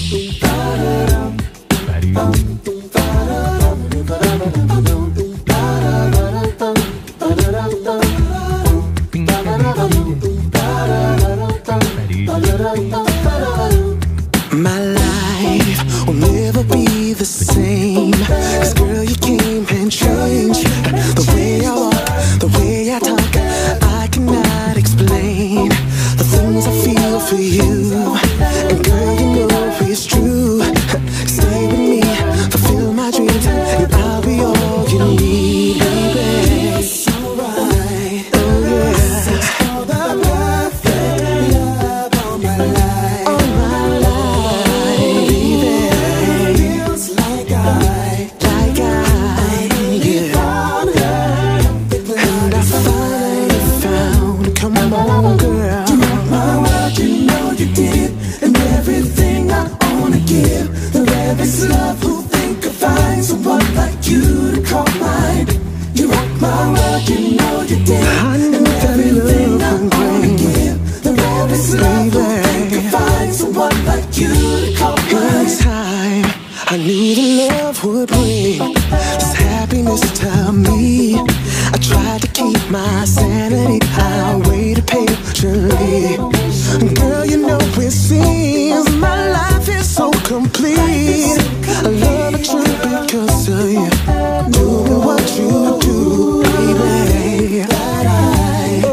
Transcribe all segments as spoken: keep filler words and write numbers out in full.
My life will never be the same, 'cause girl, you came and changed the way I walk, the way I talk. I cannot explain the things I feel for you. And girl, you know it's true. Stay with me, fulfill my dreams, and I'll be all you need, baby. It's alright. Oh yeah. All the perfect love all my life. All my life, baby. Feels like I, like I, yeah. And I finally found, come on, girl. You rock my world, you know you did, and everything I wanna give. The ravest love, who think I'd find someone like you to call mine. You rock my world, you know you did, and everything I wanna give. The ravest love, who think I'd find someone like you to call mine. In time, I knew the love would bring this happiness to me. I tried to keep my sanity, I waited patiently. Girl, you know it seems my life is so complete. I love it true because of you, doing what you do, baby. Oh,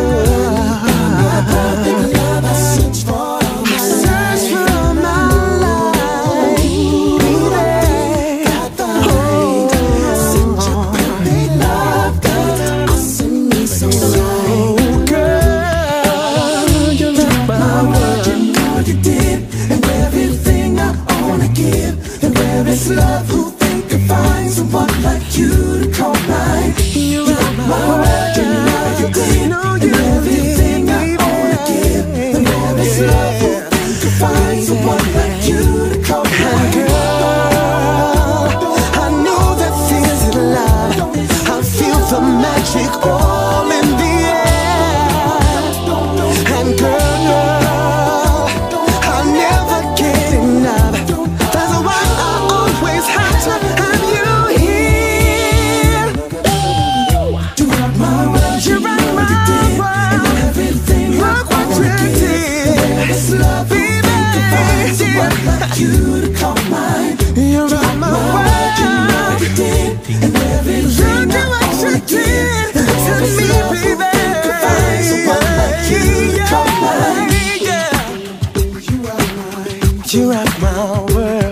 I search for my life, baby. Oh, such a perfect love, girl. Awesome, me so right. Girl, you rock my world, you know you did, and everything I wanna give. The rarest love, who think I'd find someone like you to call mine. You rock my world, you know you did, and everything I wanna give. The rarest love, who think I'd find someone like you to call mine. Girl, I know that this is love. I feel the magic all in the air. And girl, I'll never get enough. That's why I always have to have you here. You rock my world, you rock my world, and everything I wanna give. The best love, baby, find someone like you to call mine. You rock my world, you know you did, and everything I wanna give. To me, baby, find someone like you to call mine. You rock my, you rock my world.